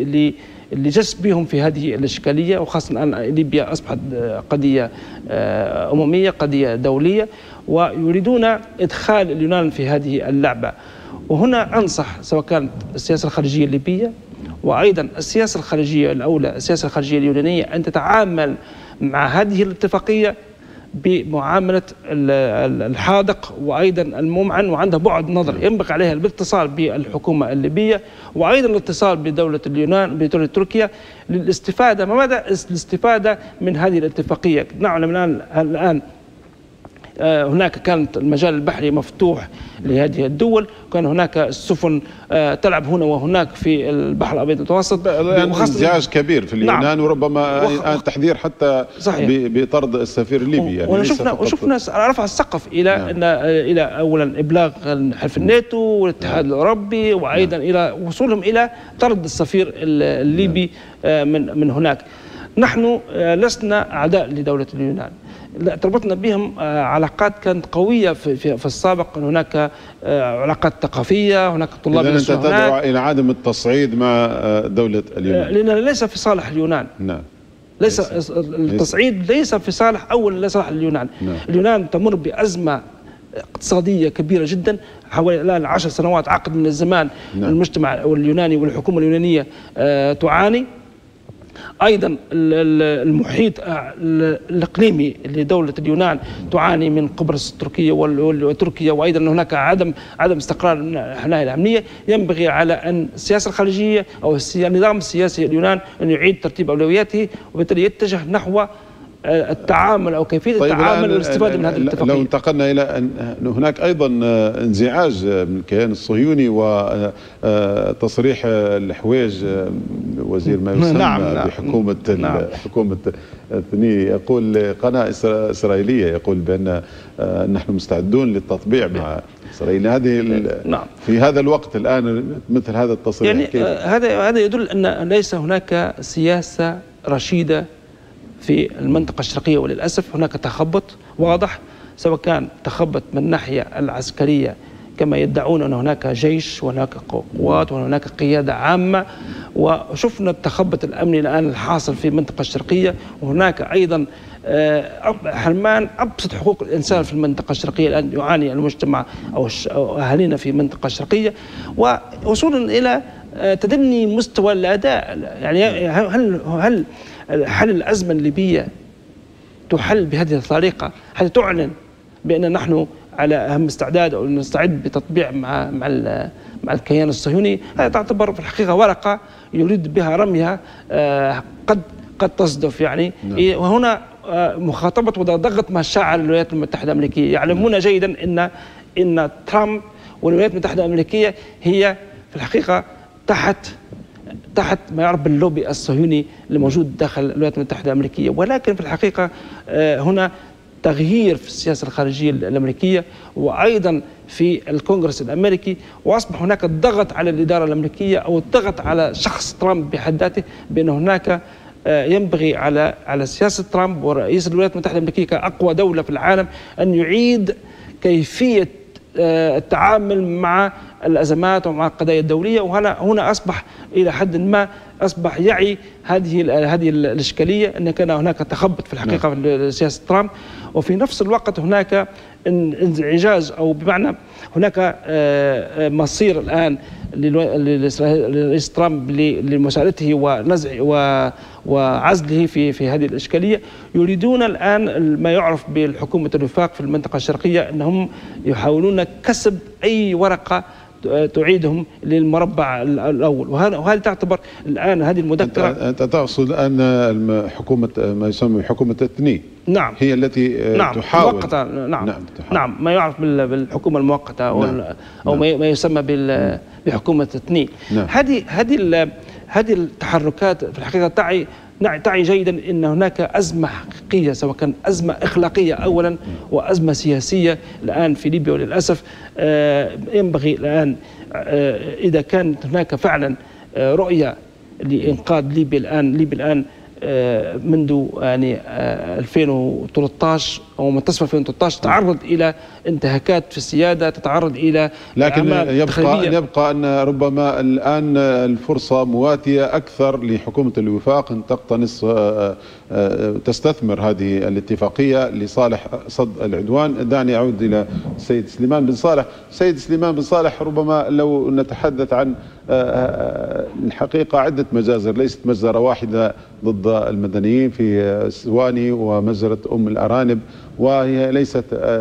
لجذبهم في هذه الإشكالية، وخاصة الآن ليبيا أصبحت قضية أممية قضية دولية ويريدون إدخال اليونان في هذه اللعبة. وهنا أنصح سواء كانت السياسة الخارجية الليبية وأيضا السياسة الخارجية الأولى السياسة الخارجية اليونانية أن تتعامل مع هذه الاتفاقية بمعاملة الحاذق وأيضا الممعن وعندها بعد نظر. ينبغي عليها الاتصال بالحكومة الليبية وأيضا الاتصال بدولة اليونان بدولة تركيا للاستفادة. ما مدى الاستفادة من هذه الاتفاقية؟ نعلم الآن هناك كانت المجال البحري مفتوح لهذه الدول، كان هناك السفن تلعب هنا وهناك في البحر الأبيض المتوسط، انزعاج كبير في اليونان. نعم. وربما تحذير حتى بطرد السفير الليبي يعني. وشفنا رفع السقف إلى نعم. إلى أولا إبلاغ حلف الناتو والاتحاد نعم. الأوروبي، وأيضا نعم. إلى وصولهم إلى طرد السفير الليبي نعم. من هناك. نحن لسنا أعداء لدولة اليونان، تربطنا بهم علاقات كانت قوية في السابق. هناك علاقات ثقافية، هناك طلاب. إذن أنت تدعو إلى عدم التصعيد مع دولة اليونان؟ لأن ليس في صالح اليونان. نعم. ليس التصعيد ليس في صالح لصالح اليونان. نعم. اليونان تمر بأزمة اقتصادية كبيرة جدا، حوالي الآن 10 سنوات عقد من الزمان. نعم. المجتمع اليوناني والحكومة اليونانية تعاني. أيضا المحيط الإقليمي لدولة اليونان تعاني من قبرص التركية وتركيا، وأيضا هناك عدم استقرار من الناحية الأمنية. ينبغي على أن السياسة الخارجية أو النظام السياسي اليونان أن يعيد ترتيب أولوياته، وبالتالي يتجه نحو التعامل أو كيفية التعامل والاستفادة من هذه الاتفاقية. لو انتقلنا إلى أن هناك أيضا انزعاج من الكيان الصهيوني وتصريح الحويج وزير ما يسمى نعم بحكومة نعم. حكومة الثني، يقول قناة إسرائيلية يقول بأن نحن مستعدون للتطبيع مع إسرائيل. هذه نعم. في هذا الوقت الآن مثل هذا التصريح يعني هذا يدل أن ليس هناك سياسة رشيدة في المنطقة الشرقية، وللأسف هناك تخبط واضح، سواء كان تخبط من الناحية العسكرية كما يدعون أن هناك جيش وهناك قوات وهناك قيادة عامة، وشفنا التخبط الأمني الآن الحاصل في المنطقة الشرقية، وهناك أيضا حرمان أبسط حقوق الإنسان في المنطقة الشرقية. الآن يعاني المجتمع أو أهالينا في المنطقة الشرقية، ووصولا إلى تدني مستوى الأداء. يعني هل حل الأزمة الليبية تحل بهذه الطريقة حتى تعلن بأن نحن على أهم استعداد أو نستعد بتطبيع مع الكيان الصهيوني؟ هذا تعتبر في الحقيقة ورقة يريد بها رميها قد تصدف يعني. وهنا مخاطبة وضغط مشاعر الولايات المتحدة الأمريكية. يعلمون جيدا إن ترامب والولايات المتحدة الأمريكية هي في الحقيقة تحت ما يعرف باللوبي الصهيوني اللي موجود داخل الولايات المتحدة الأمريكية. ولكن في الحقيقة هنا تغيير في السياسة الخارجية الأمريكية وأيضا في الكونغرس الأمريكي، وأصبح هناك الضغط على الإدارة الأمريكية أو الضغط على شخص ترامب بحد ذاته، بأن هناك ينبغي على سياسة ترامب ورئيس الولايات المتحدة الأمريكية كأقوى دولة في العالم أن يعيد كيفية التعامل مع الأزمات ومع القضايا الدولية. وهنا أصبح إلى حد ما أصبح يعي هذه الإشكالية، أن كان هناك تخبط في الحقيقة في سياسة ترامب، وفي نفس الوقت هناك انعجاز أو بمعنى هناك مصير الآن للرئيس ترامب لمساعدته ونزع وعزله في هذه الإشكالية. يريدون الآن ما يعرف بالحكومة الوفاق في المنطقة الشرقية، أنهم يحاولون كسب أي ورقة تعيدهم للمربع الأول، وهذه تعتبر الآن هذه المذكرة. أنت تقصد أن حكومة ما يسمى حكومة الثني نعم هي التي نعم تحاول مؤقتة نعم ما يعرف بالحكومة المؤقتة أو ما يسمى بحكومة الثني. نعم. هذه التحركات في الحقيقة تعي جيدا أن هناك أزمة حقيقية، سواء كان أزمة إخلاقية أولا وأزمة سياسية الآن في ليبيا. وللأسف ينبغي الآن إذا كانت هناك فعلا رؤية لإنقاذ ليبيا الآن منذ يعني 2013 أو منتصف 2013 تعرض إلى انتهاكات في السيادة، تتعرض إلى لكن يبقى أن ربما الآن الفرصة مواتية أكثر لحكومة الوفاق أن تقتنص تستثمر هذه الاتفاقية لصالح صد العدوان. دعني أعود إلى السيد سليمان بن صالح. سيد سليمان بن صالح، ربما لو نتحدث عن الحقيقة عدة مجازر، ليست مجزرة واحدة ضد المدنيين في سواني ومجزرة الأرانب، وهي ليست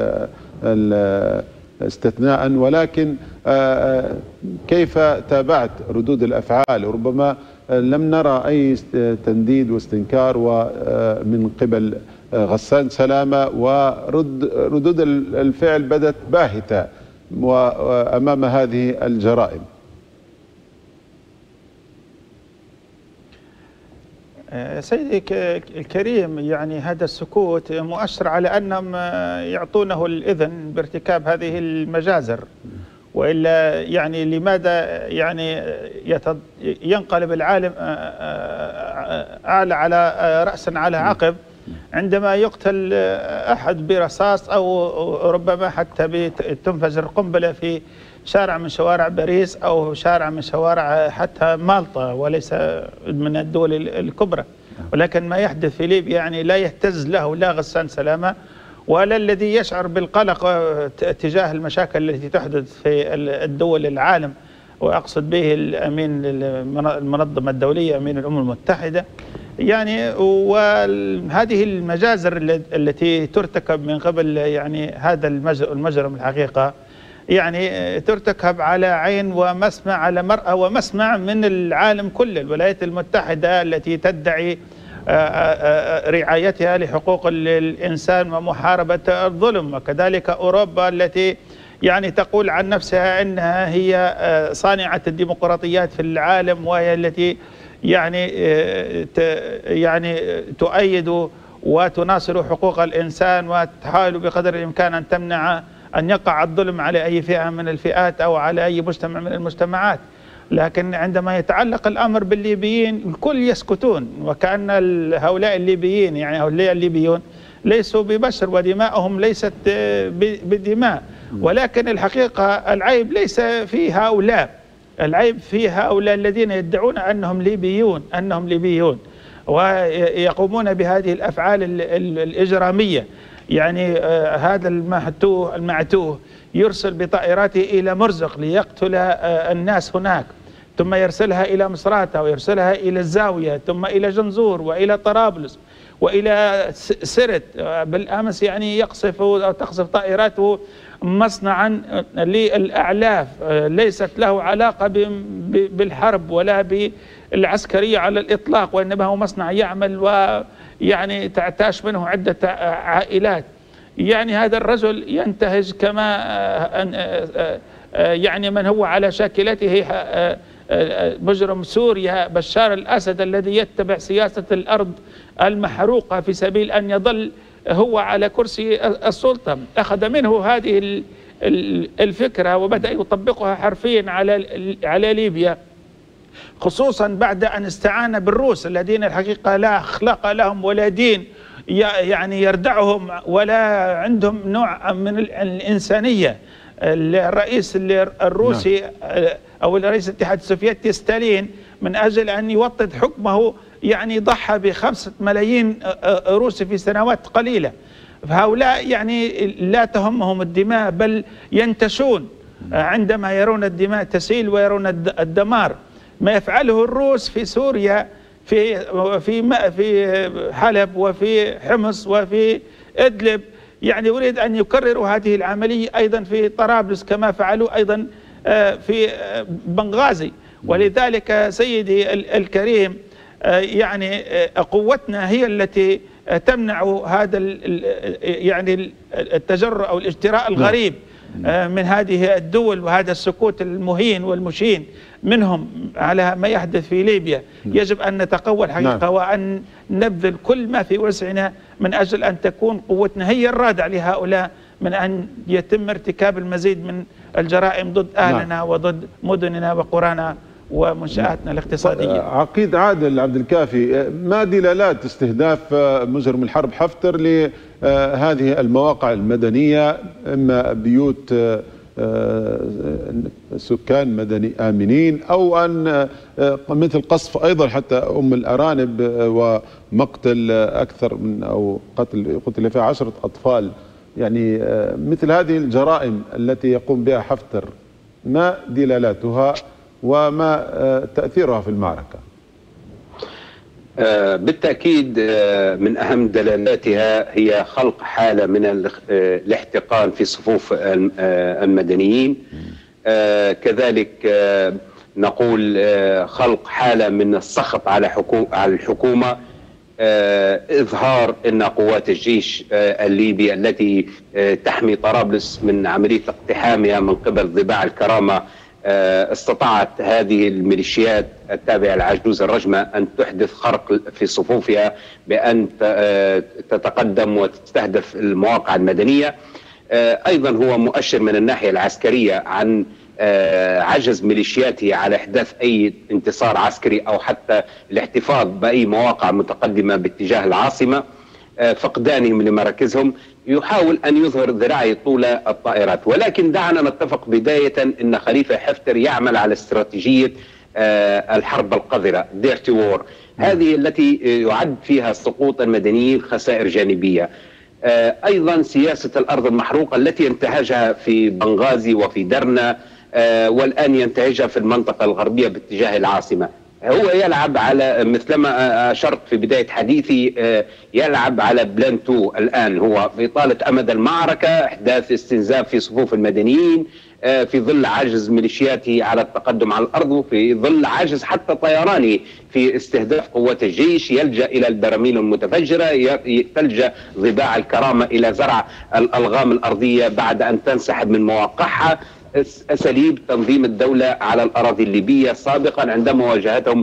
استثناء، ولكن كيف تابعت ردود الأفعال؟ ربما لم نرى أي تنديد واستنكار من قبل غسان سلامة، وردود الفعل بدت باهتة أمام هذه الجرائم. سيدي الكريم، يعني هذا السكوت مؤشر على أنهم يعطونه الإذن بارتكاب هذه المجازر، وإلا يعني لماذا يعني ينقلب العالم على رأسا على عقب عندما يقتل أحد برصاص، أو ربما حتى تنفجر قنبلة في شارع من شوارع باريس أو شارع من شوارع حتى مالطا، وليس من الدول الكبرى. ولكن ما يحدث في ليبيا يعني لا يهتز له لا غسان سلامة ولا الذي يشعر بالقلق تجاه المشاكل التي تحدث في الدول العالم، وأقصد به الأمين المنظمة الدولية، أمين الأمم المتحدة. يعني وهذه المجازر التي ترتكب من قبل يعني هذا المجرم الحقيقة يعني ترتكب على عين ومسمع، على مرأى ومسمع من العالم كله. الولايات المتحدة التي تدعي رعايتها لحقوق الإنسان ومحاربة الظلم، وكذلك أوروبا التي يعني تقول عن نفسها أنها هي صانعة الديمقراطيات في العالم، وهي التي يعني تؤيد وتناصر حقوق الإنسان وتحاول بقدر الإمكان أن تمنع أن يقع الظلم على أي فئة من الفئات أو على أي مجتمع من المجتمعات. لكن عندما يتعلق الأمر بالليبيين الكل يسكتون، وكأن هؤلاء الليبيين يعني هؤلاء الليبيون ليسوا ببشر ودماؤهم ليست بدماء. ولكن الحقيقة العيب ليس في هؤلاء، العيب في هؤلاء الذين يدعون أنهم ليبيون ويقومون بهذه الأفعال الإجرامية. يعني هذا المعتوه يرسل بطائراته إلى مرزق ليقتل الناس هناك، ثم يرسلها إلى مصراتة ويرسلها إلى الزاوية، ثم إلى جنزور وإلى طرابلس وإلى سرت. بالأمس يعني يقصف أو تقصف طائراته مصنعا للأعلاف ليست له علاقة بالحرب ولا بالعسكرية على الإطلاق، وإنما هو مصنع يعمل ويعني تعتاش منه عدة عائلات. يعني هذا الرجل ينتهج كما يعني من هو على شاكلته مجرم سوريا بشار الأسد الذي يتبع سياسة الأرض المحروقة في سبيل أن يظل هو على كرسي السلطة. أخذ منه هذه الفكرة وبدأ يطبقها حرفيا على ليبيا، خصوصا بعد أن استعان بالروس الذين الحقيقة لا أخلاق لهم ولا دين يعني يردعهم ولا عندهم نوع من الإنسانية. الرئيس الروسي أو الرئيس الاتحاد السوفيتي ستالين من أجل أن يوطد حكمه يعني ضحى ب5 ملايين روسي في سنوات قليلة. فهؤلاء يعني لا تهمهم الدماء بل ينتشون عندما يرون الدماء تسيل ويرون الدمار. ما يفعله الروس في سوريا في حلب وفي حمص وفي إدلب، يعني يريد أن يكرروا هذه العملية أيضا في طرابلس كما فعلوا أيضا في بنغازي. ولذلك سيدي الكريم يعني قوتنا هي التي تمنع هذا يعني التجرؤ أو الاجتراء الغريب من هذه الدول، وهذا السكوت المهين والمشين منهم على ما يحدث في ليبيا. يجب أن نتقوى الحقيقة وأن نبذل كل ما في وسعنا من أجل أن تكون قوتنا هي الرادع لهؤلاء من أن يتم ارتكاب المزيد من الجرائم ضد أهلنا وضد مدننا وقرانا ومنشآتنا الاقتصادية. عقيد عادل عبد الكافي، ما دلالات استهداف مجرم الحرب حفتر لهذه المواقع المدنية، إما بيوت سكان مدني آمنين أو أن مثل قصف أيضا حتى أم الأرانب ومقتل أكثر من أو قتل فيها 10 أطفال؟ يعني مثل هذه الجرائم التي يقوم بها حفتر ما دلالاتها وما تأثيرها في المعركة؟ بالتأكيد من أهم دلالاتها هي خلق حالة من الاحتقان في صفوف المدنيين، كذلك نقول خلق حالة من السخط على الحكومة، إظهار أن قوات الجيش الليبي التي تحمي طرابلس من عملية اقتحامها من قبل ضباع الكرامة استطاعت هذه الميليشيات التابعة لعجوز الرجمة أن تحدث خرق في صفوفها بأن تتقدم وتستهدف المواقع المدنية. أيضا هو مؤشر من الناحية العسكرية عن عجز ميليشياته على إحداث أي انتصار عسكري أو حتى الاحتفاظ بأي مواقع متقدمة باتجاه العاصمة، فقدانهم لمراكزهم. يحاول أن يظهر ذراعي طول الطائرات، ولكن دعنا نتفق بداية أن خليفة حفتر يعمل على استراتيجية الحرب القذرة ديرتي وور، هذه التي يعد فيها سقوط المدنيين خسائر جانبية. أيضا سياسة الأرض المحروقة التي انتهجها في بنغازي وفي درنا، والآن ينتهجها في المنطقة الغربية باتجاه العاصمة. هو يلعب على، مثلما أشرت في بداية حديثي، يلعب على بلان 2 الآن، هو بإطالة أمد المعركة، إحداث استنزاف في صفوف المدنيين في ظل عجز ميليشياته على التقدم على الأرض، وفي ظل عجز حتى طيراني في استهداف قوات الجيش. يلجأ إلى البراميل المتفجرة، تلجأ ضباع الكرامة إلى زرع الألغام الأرضية بعد أن تنسحب من مواقعها. أساليب تنظيم الدولة على الأراضي الليبية سابقا عندما واجهتهم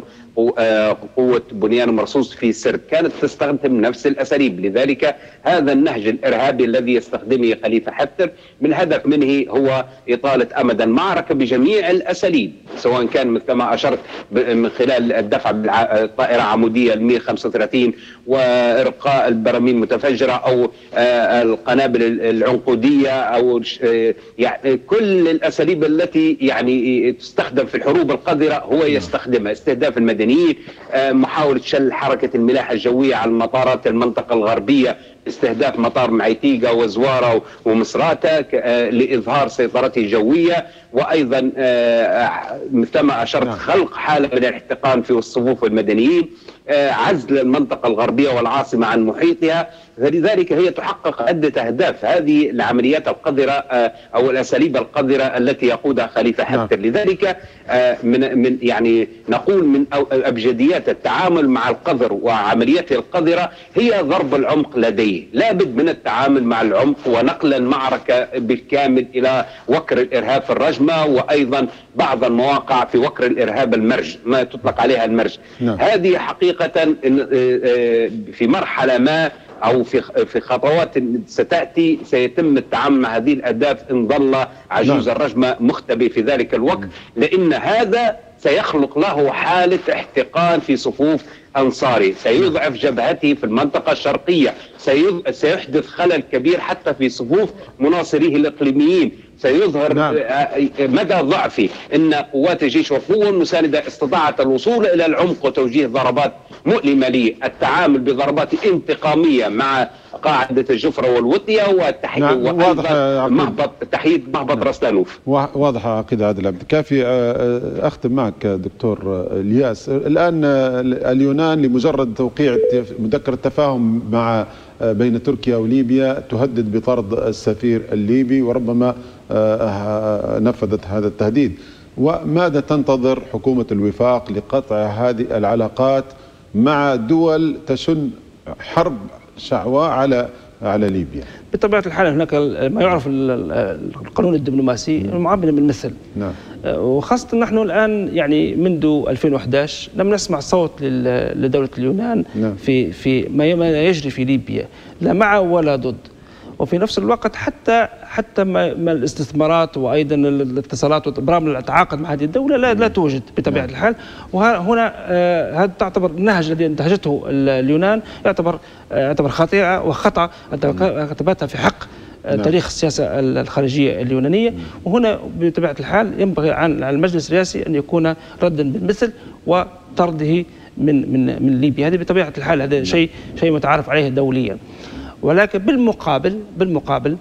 قوة بنيان مرصوص في سرت كانت تستخدم نفس الأساليب. لذلك هذا النهج الإرهابي الذي يستخدمه خليفة حفتر من هدف منه هو إطالة أمد المعركة بجميع الأساليب، سواء كان مثلما أشرت من خلال الدفع بالطائرة عمودية 135 وإرقاء البراميل المتفجرة أو القنابل العنقودية أو يعني كل الأساليب التي يعني تستخدم في الحروب القذرة هو يستخدمها. استهداف المدنيين، محاولة شل حركة الملاحة الجوية على مطارات المنطقة الغربية، استهداف مطار معيتيقا وزوارة ومصراتة لإظهار سيطرته الجوية، وأيضا مثلما أشرت خلق حالة من الاحتقان في الصفوف المدنيين، عزل المنطقة الغربية والعاصمة عن محيطها. فلذلك هي تحقق عدة أهداف هذه العمليات القذرة أو الأساليب القذرة التي يقودها خليفة حفتر. لذلك من يعني نقول من أبجديات التعامل مع القذر وعملياته القذرة هي ضرب العمق لديه. لابد من التعامل مع العمق ونقل المعركة بالكامل إلى وكر الإرهاب في الرجمة، وأيضا بعض المواقع في وكر الإرهاب المرج، ما تطلق عليها المرج. هذه حقيقة في مرحلة ما أو في خطوات ستأتي سيتم التعامل مع هذه الأهداف إن ظل عجوز الرجمة مختبئ في ذلك الوقت، لأن هذا سيخلق له حالة احتقان في صفوف أنصاري، سيضعف جبهته في المنطقة الشرقية، سيحدث خلل كبير حتى في صفوف مناصريه الإقليميين، سيظهر مدى ضعفه. إن قوات الجيش والقوة المساندة استطاعت الوصول إلى العمق وتوجيه ضربات مؤلمة للتعامل بضربات انتقامية مع قاعدة الجفرة والوطية والتحييد تحييد مهبط رسلانوف. واضح عقيد عادل عبد الكافي. أختم معك دكتور الياس. الآن اليونان لمجرد توقيع مذكرة تفاهم مع بين تركيا وليبيا تهدد بطرد السفير الليبي، وربما نفذت هذا التهديد. وماذا تنتظر حكومة الوفاق لقطع هذه العلاقات مع دول تشن حرب شعواء على ليبيا؟ بطبيعة الحال هناك ما يعرف القانون الدبلوماسي المعاملة بالمثل. نعم. وخاصة نحن الآن يعني منذ 2011 لم نسمع صوت لدولة اليونان. نعم. في ما يجري في ليبيا، لا مع ولا ضد. وفي نفس الوقت حتى ما الاستثمارات وايضا الاتصالات وبرامج التعاقد مع هذه الدوله لا توجد بطبيعه الحال. وهنا هذا تعتبر النهج الذي انتهجته اليونان يعتبر خاطئه وخطا ارتكبتها في حق تاريخ السياسه الخارجيه اليونانيه. وهنا بطبيعه الحال ينبغي على المجلس الرئاسي ان يكون ردا بالمثل وطرده من ليبيا. هذه بطبيعه الحال هذا شيء متعارف عليه دوليا. ولكن بالمقابل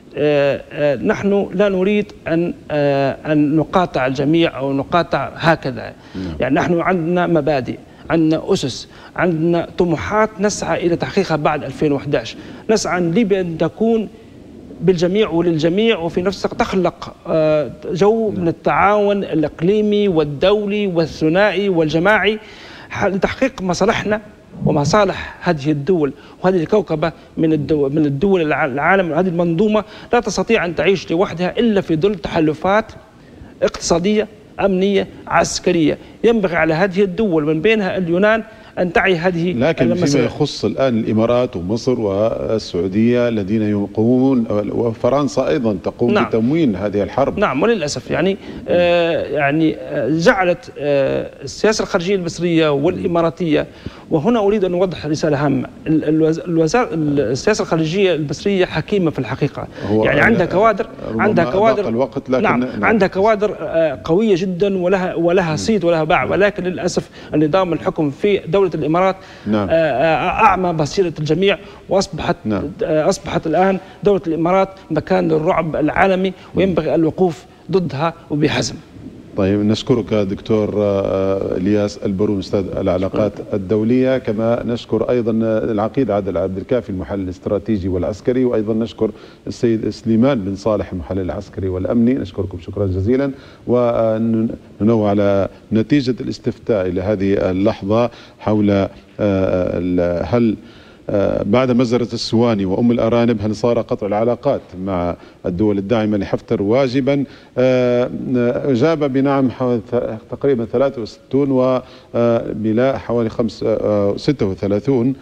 نحن لا نريد أن نقاطع الجميع أو نقاطع هكذا. يعني نحن عندنا مبادئ، عندنا أسس، عندنا طموحات نسعى إلى تحقيقها بعد 2011. نسعى أن ليبيا أن تكون بالجميع وللجميع، وفي نفس الوقت تخلق جو من التعاون الإقليمي والدولي والثنائي والجماعي لتحقيق مصالحنا ومصالح هذه الدول وهذه الكوكبة من الدول العالم، وهذه المنظومة لا تستطيع أن تعيش لوحدها إلا في ظل تحالفات اقتصادية أمنية عسكرية. ينبغي على هذه الدول من بينها اليونان أن تعي هذه لكن المسألة. فيما يخص الآن الإمارات ومصر والسعودية الذين يقومون، وفرنسا أيضا تقوم بتموين هذه الحرب. نعم، وللأسف يعني جعلت السياسة الخارجية المصرية والإماراتية، وهنا أريد أن أوضح رسالة هامة. السياسة الخارجية المصرية حكيمة في الحقيقة، يعني عندها كوادر الوقت، لكن نعم عندها كوادر قوية جدا ولها صيت ولها باع، ولكن للأسف النظام الحكم في دولة الإمارات أعمى بصيرة الجميع، وأصبحت الآن دولة الإمارات مكان للرعب العالمي، وينبغي الوقوف ضدها وبحزم. طيب، نشكرك دكتور الياس البرون أستاذ العلاقات الدولية، كما نشكر أيضا العقيد عادل عبد الكافي المحلل الاستراتيجي والعسكري، وأيضا نشكر السيد سليمان بن صالح المحلل العسكري والأمني. نشكركم شكرا جزيلا، وننوه على نتيجة الاستفتاء إلى هذه اللحظة حول هل بعد مزرعة السواني وأم الأرانب هل صار قطع العلاقات مع الدول الداعمة لحفتر واجبا؟ أجاب بنعم تقريبا 63 وبلا حوالي 36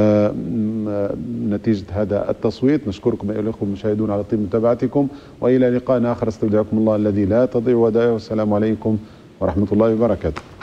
نتيجة هذا التصويت. نشكركم أيها الأخوة المشاهدون على طيب متابعتكم، وإلى لقاء آخر استودعكم الله الذي لا تضيع ودائعه. والسلام عليكم ورحمة الله وبركاته.